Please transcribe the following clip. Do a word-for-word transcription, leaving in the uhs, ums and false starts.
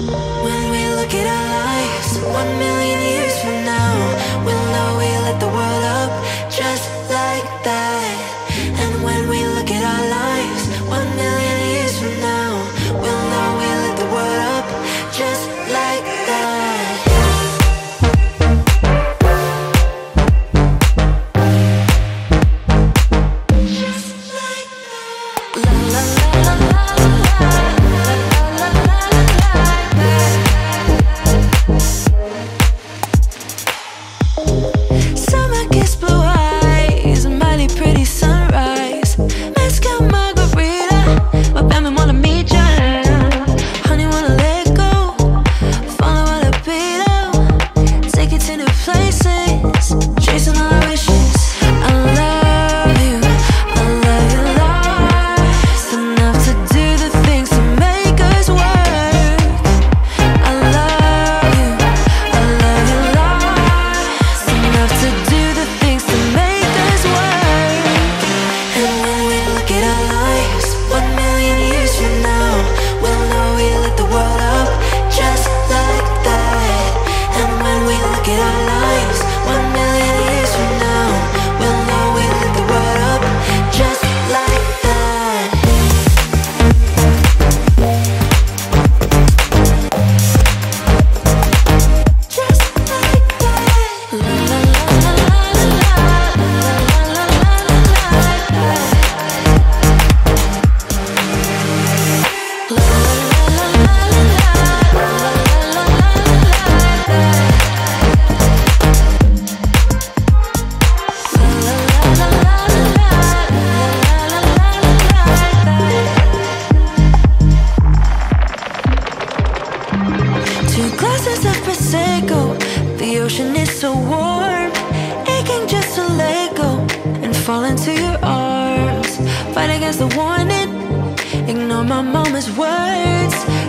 When we look at our lives, one million years from now, we'll know we lit the world up just like that. And when we look at our lives, one million years from now, we'll know we lit the world up just like that. Summer kiss, blue eyes, a mighty pretty sunrise. Mezcal margarita, my family wanna meet ya. Honey wanna let go, follow all the beat out. Take it to new places, chasing all our wishes. I love you, I love you lost enough to do the things to make us work. I love you, I love you lost enough to do the things to make us work. And when we look at our lives, one million years from now, we'll know we lit the world up just like that. And when we look at our lives, one million years from now, we'll know we lit the world up just like that. Just like that. La la la la la la la la la la la la. Two glasses of Prosecco, the ocean is so warm, aching just to let go and fall into your arms. Fight against the warning, ignore my mama's words.